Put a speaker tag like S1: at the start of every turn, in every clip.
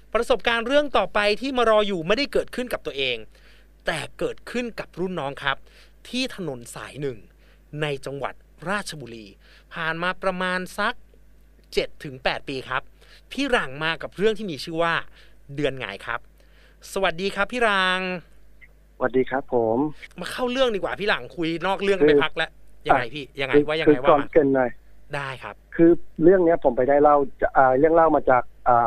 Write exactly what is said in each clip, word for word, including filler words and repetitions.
S1: ประสบการณ์เรื่องต่อไปที่มารออยู่ไม่ได้เกิดขึ้นกับตัวเองแต่เกิดขึ้นกับรุ่นน้องครับที่ถนนสายหนึ่งในจังหวัดราชบุรีผ่านมาประมาณสัก เจ็ดถึงแปด ปีครับพี่รังมากับเรื่องที่มีชื่อว่าเดือนหงายครับสวัสดีครับพี่รัง
S2: สวัสดีครับผม
S1: มาเข้าเรื่องดีกว่าพี่รังคุยนอกเรื่องไปพักแล้วยังไงพี่ยังไงว่ายังไงว่า
S2: ก่อนเกินหน่อย
S1: ได้ครับ
S2: คือเรื่องนี้ผมไปได้เล่าเรื่องเล่ามาจาก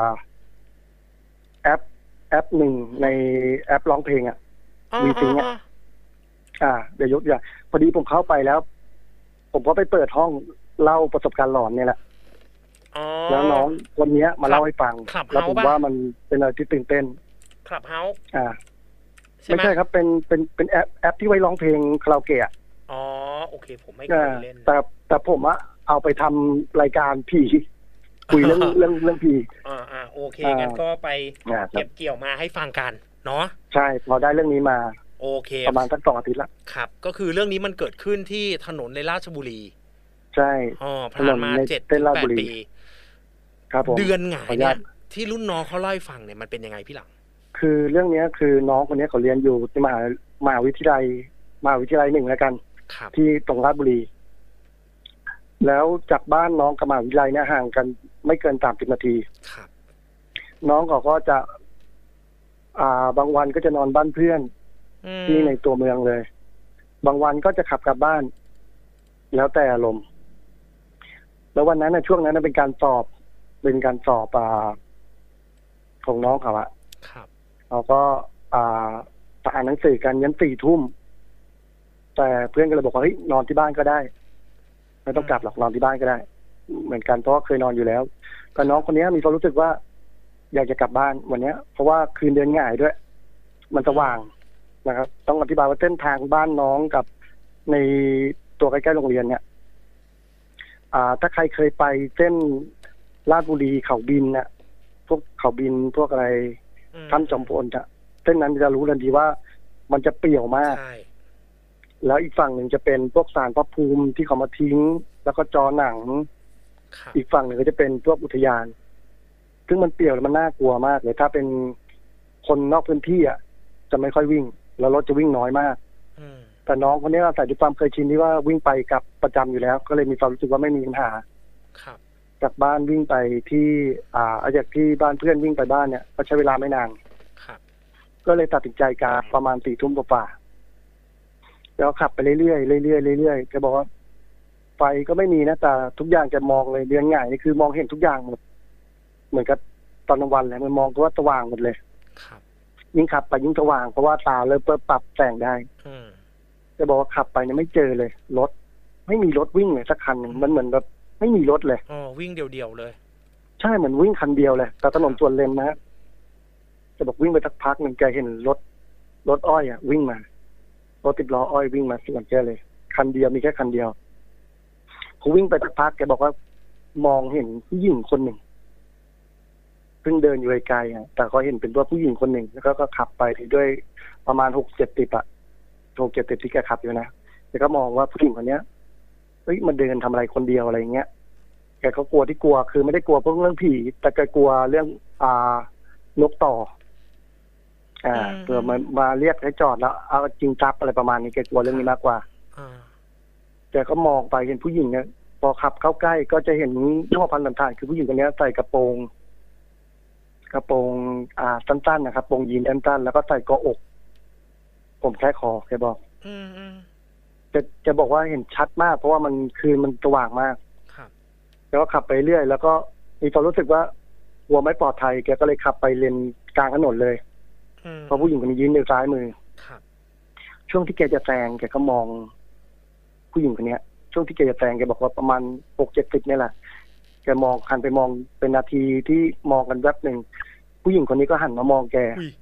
S2: แอปแอปหนึ่งในแอปร้องเพลงอ่ะวีซิงอ่ะอ่าเดี๋ยวยกอย่างพอดีผมเข้าไปแล้วผมก็ไปเปิดห้องเล่าประสบการณ์หลอนเนี่ยแหละแล้วน้องคนนี้มาเล่าให้ฟังแล้วผมว่ามันเป็นอะไรที่ตื่นเต้น
S1: คลับเฮาส์
S2: อ่าไม่ใช่ครับเป็นเป็นเป็นแอปแอปที่ไว้ร้องเพลงคาราโอเกะ
S1: อ๋อโอเคผมไม่เคยเล่น
S2: แต่แต่ผมอะเอาไปทำรายการผีคุยเรื่องเรื่องเรื่องผี
S1: อ่าอ่าโอเคงั้นก็ไปเก็บเกี่ยวมาให้ฟังกันเนาะ
S2: ใช่พอได้เรื่องนี้มา
S1: โอเค
S2: ประมาณสักสองอาทิตย์ละ
S1: ครับก็คือเรื่องนี้มันเกิดขึ้นที่ถนนในราชบุรี
S2: ใช่
S1: อ๋อผ่านมาเจ็ดถึงแปดปี
S2: ครับผม
S1: เดือนหงายเนี่ยที่รุ่นน้องเขาเล่าให้ฟังเนี่ยมันเป็นยังไงพี่หลัง
S2: คือเรื่องนี้คือน้องคนนี้เขาเรียนอยู่ที่มหามหาวิทยาลัยมหาวิทยาลัยหนึ่งแล้วกันที่ตรงราชบุรีแล้วจากบ้านน้องกับมหาวิทยาลัยเนี่ยห่างกันไม่เกินสามสิบนาทีน้องเขาก็จะอ่าบางวันก็จะนอนบ้านเพื่อนที่ในตัวเมืองเลยบางวันก็จะขับกลับบ้านแล้วแต่อารมณ์แล้ววันนั้นในช่วงนั้นเป็นการสอบเป็นการสอบอ่าของน้องเขาอะเขาก็อ่าอ่านหนังสือกันยันสี่ทุ่มแต่เพื่อนก็เลยบอกว่าเฮ้ยนอนที่บ้านก็ได้ไม่ต้องกลับหรอกนอนที่บ้านก็ได้เหมือนกันเพราะเคยนอนอยู่แล้วแต่น้องคนนี้มีความรู้สึกว่าอยากจะกลับบ้านวันนี้เพราะว่าคืนเดือนง่ายด้วยมันสว่างนะครับต้องอธิบายว่าเส้นทางบ้านน้องกับในตัวใกล้ๆโรงเรียนเนี่ยอ่าถ้าใครเคยไปเส้นลาดบุรีเขาบินเนี่ยพวกเขาบินพวกอะไรท่านจอมพลจะเส้นนั้นจะรู้ทันทีว่ามันจะเปี่ยวมากแล้วอีกฝั่งหนึ่งจะเป็นพวกศาลพระภูมิที่เขามาทิ้งแล้วก็จอหนังอีกฝั่งหนึ่งก็จะเป็นพวกอุทยานซึ่งมันเปี่ยวแล้วมันน่ากลัวมากเลยถ้าเป็นคนนอกพื้นที่อ่ะจะไม่ค่อยวิ่งแล้วรถจะวิ่งน้อยมากแต่น้องคนนี้อาศัยด้วยความเคยชินที่ว่าวิ่งไปกับประจำอยู่แล้วก็เลยมีความรู้สึกว่าไม่มีปัญหาจากบ้านวิ่งไปที่อ่าจากที่บ้านเพื่อนวิ่งไปบ้านเนี่ยก็ใช้เวลาไม่นานก็เลยตัดสินใจกาประมาณสี่ทุ่มกว่าแล้วขับไปเรื่อยๆเรื่อยๆเรื่อยๆแกบอกว่าไฟก็ไม่มีนะแต่ทุกอย่างจะมองเลยเดือนง่ายนี่คือมองเห็นทุกอย่างหมดเหมือนกับตอนกลางวันเลยมันมองก็ว่าสว่างหมดเลยยิ่งขับไปยิ่งสว่างเพราะว่าตาเริ่มปรับแสงได้แกบอกว่าขับไปเนี่ยไม่เจอเลยรถไม่มีรถวิ่งเลยสักคันหนึ่งมันเหมือนแบบไม่มีรถเลย
S1: อ๋อวิ่งเดียวๆเลย
S2: ใช่เหมือนวิ่งคันเดียวเลยแต่ถนนส่วนเลนนะจะบอกวิ่งไปสักพักหนึ่งแกเห็นรถรถอ้อยอ่ะวิ่งมารถติดล้ออ้อยวิ่งมาสวนแกเลยคันเดียวมีแค่คันเดียวพอวิ่งไปสักพักแกบอกว่ามองเห็นผู้หญิงคนหนึ่งเพิ่งเดินอยู่ไกลๆอ่ะแต่ก็เห็นเป็นตัวผู้หญิงคนหนึ่งแล้วก็ขับไปด้วยประมาณหกเจ็ดติดอ่ะหกเจ็ดติดที่แกขับอยู่นะแกก็มองว่าผู้หญิงคนเนี้ยเฮ้ยมันเดินทำอะไรคนเดียวอะไรเงี้ยแกก็กลัวที่กลัวคือไม่ได้กลัวเพราะเรื่องผีแต่แกกลัวเรื่องอ่านกต่ออ่าเผื่อมามาเรียกให้จอดแล้วเอาจริงจับอะไรประมาณนี้แกกลัวเรื่องนี้มากกว่าแกก็มองไปเห็นผู้หญิงเนี่ยพอขับเข้าใกล้ก็จะเห็นช่อพันธุ์ต่างๆคือผู้หญิงคนนี้ใส่กระโปรงกระโปรงอ่าสั้นๆนะครับกระโปรงยีนสั้นๆแล้วก็ใส่เกาะอกผมแค่คอแกบอก
S1: อืม
S2: จะจะบอกว่าเห็นชัดมากเพราะว่ามันคืนมันสว่างมากแล้วก็ขับไปเรื่อยแล้วก็มีความรู้สึกว่ากลัวไม่ปลอดภัยแกก็เลยขับไปเลนกลางถนนเลยเพราะผู้หญิงคนนี้ยืนอยู่ซ้ายมือช่วงที่แกจะแซงแกก็มองผู้หญิงคนนี้ช่วงที่แกจะแซงแกบอกว่าประมาณหกเจ็ดสิบนี่แหละแกมองหันไปมองเป็นนาทีที่มองกันแวบหนึ่งผู้หญิงคนนี้ก็หันมามองแก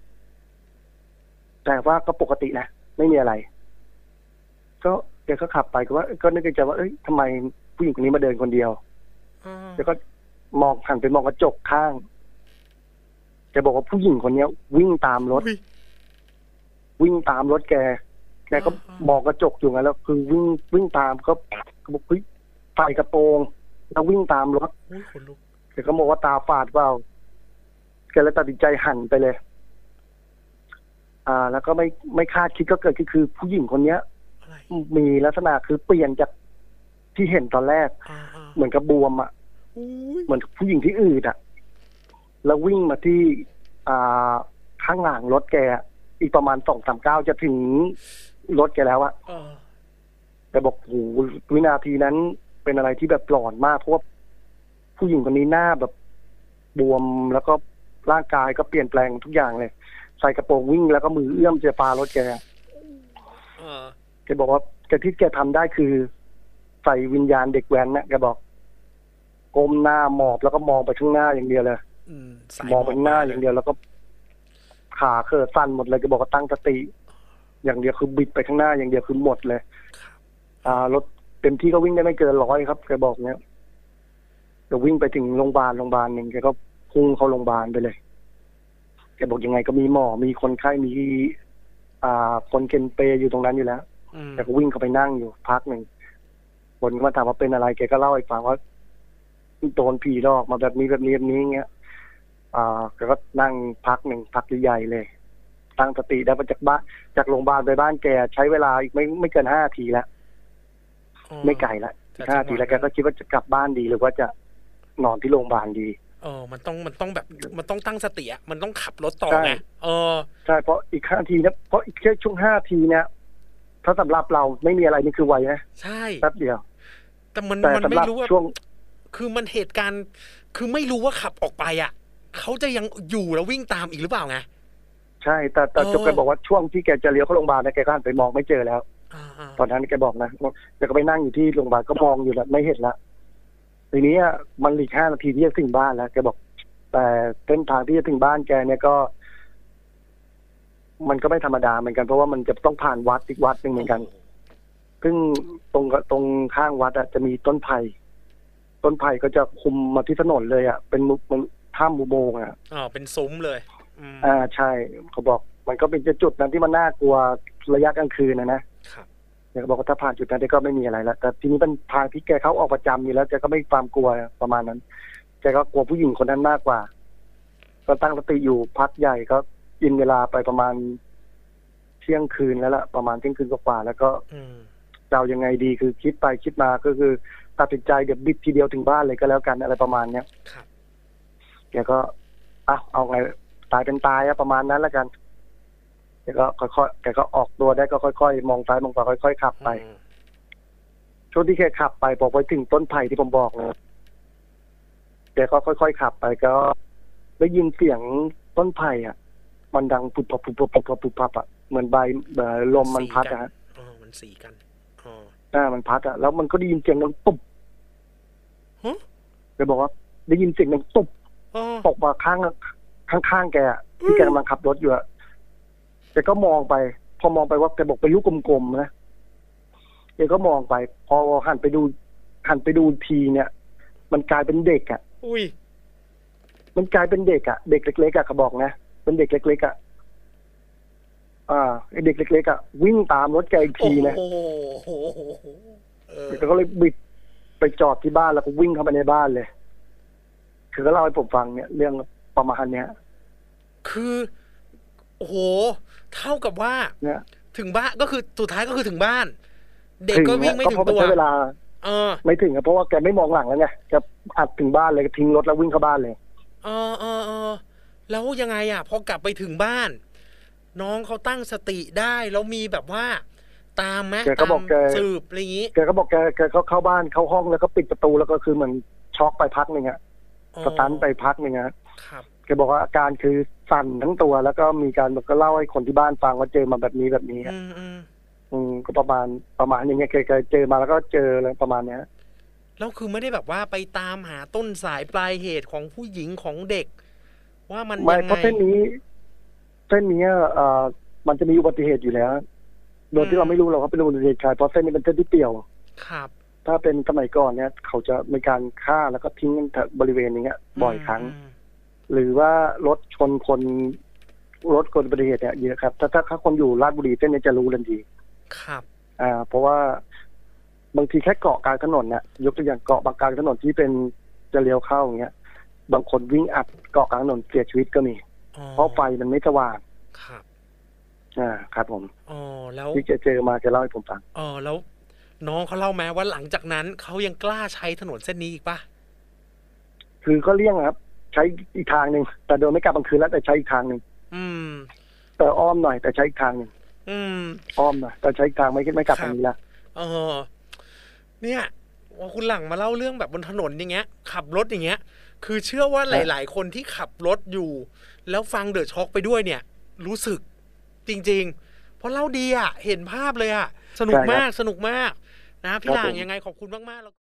S2: แต่ว่าก็ปกตินะไม่มีอะไรก็แกก็ขับไปก็ว่าก็นึกในใจว่าเอ้ยทำไมผู้หญิงคนนี้มาเดินคนเดียวแล้วก็มองหันไปมองกระจกข้างแกบอกว่าผู้หญิงคนนี้วิ่งตามรถวิ่งตามรถแกแกก็มองกระจกอยู่ไงแล้วคือวิ่งวิ่งตามก็บอกเฮ้ยใส่กระโปรงแล้ววิ่งตามรถแกก็บอกว่าตาฝาดเปล่าแกเลยตัดสินใจหันไปเลยอ่าแล้วก็ไม่ไม่คาดคิดก็เกิดขึ้นคือผู้หญิงคนเนี้ยมีลักษณะคือเปลี่ยนจากที่เห็นตอนแรกเหมือนกับบวมอ่ะเหมือนผู้หญิงที่อืดอ่ะแล้ววิ่งมาที่อ่าข้างหลังรถแกอีกประมาณสองสามเก้าจะถึงรถแกแล้วอะแต่บอกโอ้โหวินาทีนั้นเป็นอะไรที่แบบหลอนมากเพราะว่าผู้หญิงคนนี้หน้าแบบบวมแล้วก็ร่างกายก็เปลี่ยนแปลงทุกอย่างเลยใส่กระโปรงวิ่งแล้วก็มือเอื้อมจะปารถแกแกบอกว่าแกที่แกทำได้คือใส่วิญญาณเด็กแว้นนะแกบอกก้มหน้าหมอบแล้วก็มองไปข้างหน้าอย่างเดียวเลยมองไปข้างหน้าอย่างเดียวแล้วก็ขาเขิดสั่นหมดเลยแกบอกว่าตั้งสติอย่างเดียวคือบิดไปข้างหน้าอย่างเดียวคือหมดเลยอ่ารถเต็มที่ก็วิ่งได้ไม่เกินร้อยครับแกบอกเนี้ยจะวิ่งไปถึงโรงพยาบาลโรงพยาบาลหนึ่งแกก็พุ่งเข้าโรงพยาบาลไปเลยแกบอกยังไงก็มีหมอมีคนไข้มีอ่าคนเกนเปย์อยู่ตรงนั้นอยู่แล้วแกก็วิ่งเข้าไปนั่งอยู่พักหนึ่งคนก็มาถามว่าเป็นอะไรแกก็เล่าให้ฟังว่าโดนผีหลอกมาแบบนี้แบบนี้แบบนี้เงี้ยอ่าแกก็นั่งพักหนึ่งพักใหญ่ๆเลยตั้งสติได้มาจากบ้านจากโรงพยาบาลไปบ้านแกใช้เวลาอีกไม่ไม่เกินห้านาทีแล้วไม่ไกลละห้านาทีแล้วแกก็คิดว่าจะกลับบ้านดีหรือว่าจะนอนที่โรงพยาบาลดี
S1: เออมันต้องมันต้องแบบมันต้องตั้งสติอ่ะมันต้องขับรถต่อไงเออ
S2: ใช่เพราะอีกห้านาทีนะเพราะอีกแค่ช่วงห้านาทีเนี่ยถ้าสำหรับเราไม่มีอะไรนี่คือไวนะ
S1: ใช่
S2: แป๊บเดียว
S1: แต่มันมันไม่รู้ว่าช่วงคือมันเหตุการณ์คือไม่รู้ว่าขับออกไปอ่ะเขาจะยังอยู่แล้ววิ่งตามอีกหรือเปล่าไง
S2: ใช่แต่แต่จบแกบอกว่าช่วงที่แกจะเลี้ยวเข้าโรงพยาบาลนะแกก็หันไปมองไม่เจอแล้วตอนนั้นแกบอกนะแกก็ไปนั่งอยู่ที่โรงพยาบาลก็มองอยู่แล้วไม่เห็นละทีนี้มันอีกห้านาทีที่จะถึงบ้านแล้วแกบอกแต่เส้นทางที่จะถึงบ้านแกเนี่ยก็มันก็ไม่ธรรมดาเหมือนกันเพราะว่ามันจะต้องผ่านวัดอีกวัดหนึ่งเหมือนกันซึ่งตรงตรงข้างวัดอ่ะจะมีต้นไผ่ต้นไผ่ก็จะคุมมาที่ถนนเลยอ่ะเป็นมันถ้ำอุโมงค์อ่ะ
S1: อ๋อเป็นซุ้มเลย
S2: อ่าใช่เขาบอกมันก็เป็นจุดนั้นที่มันน่ากลัวระยะกลางคืนนะนะครับเนี่ยเขาบอกว่าถ้าผ่านจุดนั้นก็ไม่มีอะไรแล้วแต่ทีนี้เป็นทางที่แกเขาออกประจำอยู่แล้วแกก็ไม่ความกลัวประมาณนั้นแกก็กลัวผู้หญิงคนนั้นมากกว่าก็ตั้งสติอยู่พักใหญ่ก็กินเวลาไปประมาณเที่ยงคืนแล้วล่ะประมาณเที่ยงคืนกว่าแล้วก็จะเอายังไงดีคือคิดไปคิดมาก็คือตัดสินใจเดี๋ยวบิดทีเดียวถึงบ้านเลยก็แล้วกันอะไรประมาณเนี้ยแกก็อ่ะเอาไงตายเป็นตายอะประมาณนั้นแล้วกันแกก็ค่อยๆแกก็ออกตัวได้ก็ค่อยๆมองซ้ายมองขวาค่อยๆขับไปช่วงที่แกขับไปพอไปถึงต้นไผ่ที่ผมบอกเลยแกก็ค่อยๆขับไปก็ได้ยินเสียงต้นไผ่อ่ะมันดังปุบปับปุบปับปุบปับปุบปับอ่ะเหมือนใบลมมันพัดอะฮะ
S1: อ๋อมันสีกันอ๋อ
S2: อ่ามันพัดอ่ะแล้วมันก็ได้ยินเสียงดังตุ๊บ
S1: ฮะ
S2: แกบอกว่าได้ยินเสียงดังตุ๊บตกมาข้างข้างๆแกที่แกกำลังขับรถอยู่อะแกก็มองไปพอมองไปว่าแกบอกเป็นลูกกลมๆนะแกก็มองไปพอหันไปดูหันไปดูทีเนี่ยมันกลายเป็นเด็กอ่ะ
S1: อุ้ย
S2: มันกลายเป็นเด็กอ่ะเด็กเล็กๆอ่ะเขาบอกนะเป็นเด็กเล็กๆอ่ะอ่าไอเด็กเล็กๆอ่ะวิ่งตามรถแกอีกทีนะ
S1: โอ้โห
S2: แกก็เลยบิดไปจอดที่บ้านแล้วก็วิ่งเข้าไปในบ้านเลยคือก็เล่าให้ผมฟังเนี่ยเรื่องประมาณเนี้ย
S1: คือโอ้โหเท่ากับว่าถึงบ้านก็คือสุดท้ายก็คือถึงบ้านเด็กก็วิ่งไม่ถึงตัว
S2: ใช้เวลา
S1: เออ
S2: ไม่ถึงเพราะว่าแกไม่มองหลังแล้วไงแกอัดถึงบ้านเลยทิ้งรถแล้ววิ่งเข้าบ้านเลย
S1: เออเออเออแล้วยังไงอ่ะพอกลับไปถึงบ้านน้องเขาตั้งสติได้แล้วมีแบบว่าตามไหมตามสืบอะไรอย่างงี้
S2: แกก็บอกแกแกก็เข้าบ้านเข้าห้องแล้วก็ปิดประตูแล้วก็คือเหมือนช็อกไปพักนึงอ่ะสตันไปพักนึงอ่ะ
S1: ครับ
S2: แกบอกว่าอาการคือสั่นทั้งตัวแล้วก็มีการก็เล่าให้คนที่บ้านฟังว่าเจอมาแบบนี้แบบนี้
S1: อืมอืม
S2: อืมก็ประมาณประมาณอย่างเงี้ยแกเจอมาแล้วก็เจออะไรประมาณเนี้ย
S1: แล้วคือไม่ได้แบบว่าไปตามหาต้นสายปลายเหตุของผู้หญิงของเด็กว่ามันยังไงไม่
S2: เพราะเส้นนี้เส้นนี้เอ่อมันจะมีอุบัติเหตุอยู่แล้วโดยที่เราไม่รู้หรอกว่าเป็นอุบัติเหตุใครเพราะเส้นนี้เป็นเส้นที่เปี่ยว
S1: ครับ
S2: ถ้าเป็นสมัยก่อนเนี่ยเขาจะมีการฆ่าแล้วก็ทิ้งกันบริเวณอย่างเงี้ยบ่อยครั้งหรือว่ารถชนคนรถคนอุบัติเหตุเนี่ยเยอะครับถ้าถ้าคนอยู่ราชบุรีเส้นนี้จะรู้ทันที
S1: ครับ
S2: อ่าเพราะว่าบางทีแค่เกาะกลางถนนเนี่ยยกตัวอย่างเกาะบางกลางถนนที่เป็นจะเลี้ยวเข้าอย่างเงี้ยบางคนวิ่งอัดเกาะกลางถนนเสียชีวิตก็มีเพราะไฟมันไม่สว่าง
S1: ครับ
S2: อ่าครับผม
S1: อ๋อแล้ว
S2: ที่จะเจอมาจะเล่าให้ผมฟัง
S1: อ๋อแล้วน้องเขาเล่าไหมว่าหลังจากนั้นเขายังกล้าใช้ถนนเส้นนี้อีกปะ
S2: คือก็เลี่ยงครับใช้อีกทางหนึ่งแต่โดยไม่กลับกลางคืนแล้วแต่ใช้อีกทางหนึ่ง
S1: อืม
S2: แต่อ้อมหน่อยแต่ใช้อีกทางหนึ่ง
S1: อืม
S2: อ้อมหน่อยแต่ใช้อีกทางไม่ไม่กลับทางนี้ละ
S1: เออเนี่ยว่าคุณหลังมาเล่าเรื่องแบบบนถนนอย่างเงี้ยขับรถอย่างเงี้ยคือเชื่อว่าหลายๆคนที่ขับรถอยู่แล้วฟังเดอะช็อคไปด้วยเนี่ยรู้สึกจริงๆเพราะเล่าดีอ่ะเห็นภาพเลยอ่ะสนุกมากสนุกมากนะพี่หลังยังไงขอบคุณมากๆ